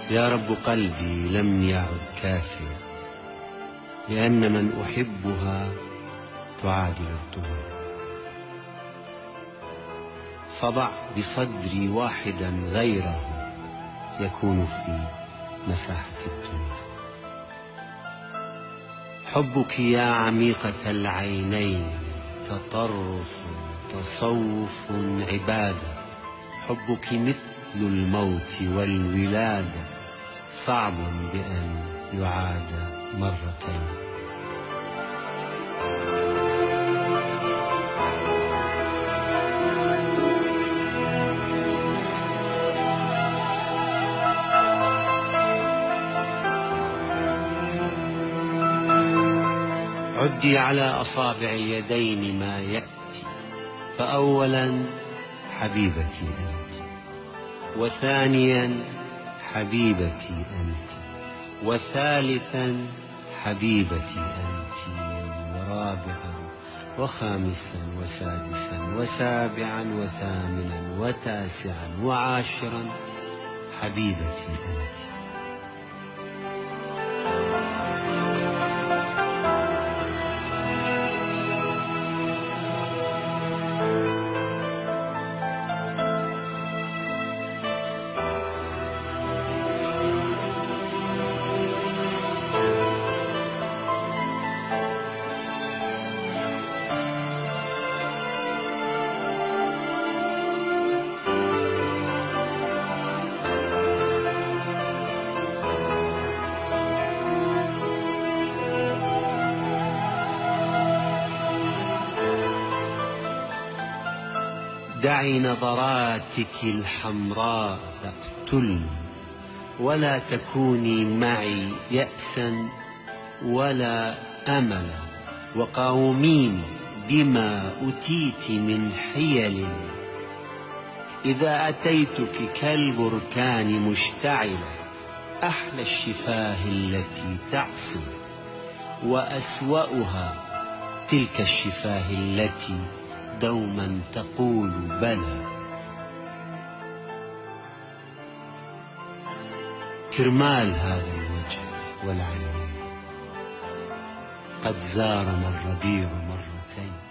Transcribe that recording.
يا رب قلبي لم يعد كافيا، لأن من أحبها تعادل الدنيا. فضع بصدري واحدا غيره يكون في مساحة الدنيا. حبك يا عميقة العينين تطرف تصوف عبادة. حبك مثل الموت والولادة، صعب بأن يعاد مرتين. عدي على أصابع اليدين ما يأتي، فأولا حبيبتي أنت، وثانيا حبيبتي أنت، وثالثا حبيبتي أنت، ورابعا وخامسا وسادسا وسابعا وثامنا وتاسعا وعاشرا حبيبتي أنت. دعي نظراتك الحمراء تقتل، ولا تكوني معي يأسا ولا أملا، وقاوميني بما أتيت من حيل. إذا أتيتك كالبركان مشتعلة، أحلى الشفاه التي تعصي، وأسوأها تلك الشفاه التي دوما تقول بلى. كرمال هذا الوجه والعينين قد زارنا الربيع مرتين.